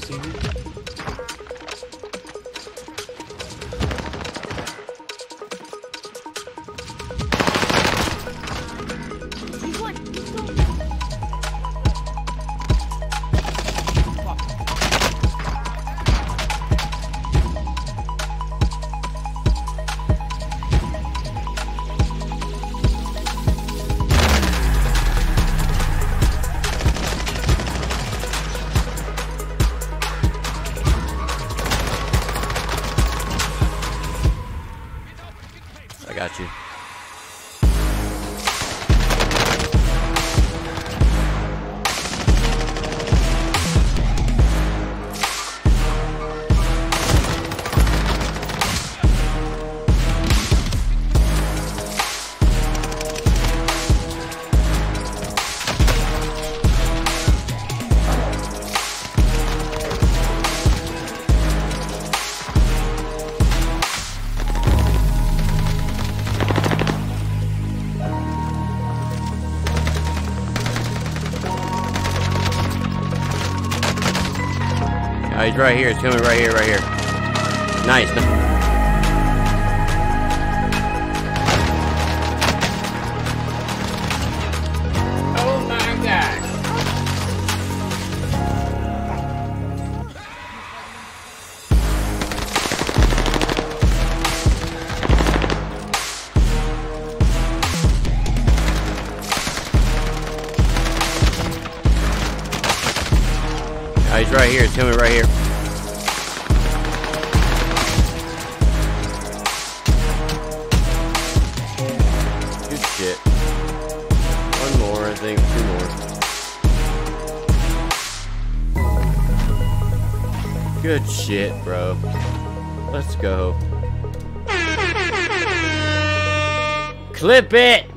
I got you. Oh, he's right here. Tell me right here, right here. Nice. Oh my God. Oh, he's right here. Tell me right here. Good shit. One more, I think. Two more. Good shit, bro. Let's go. Clip it!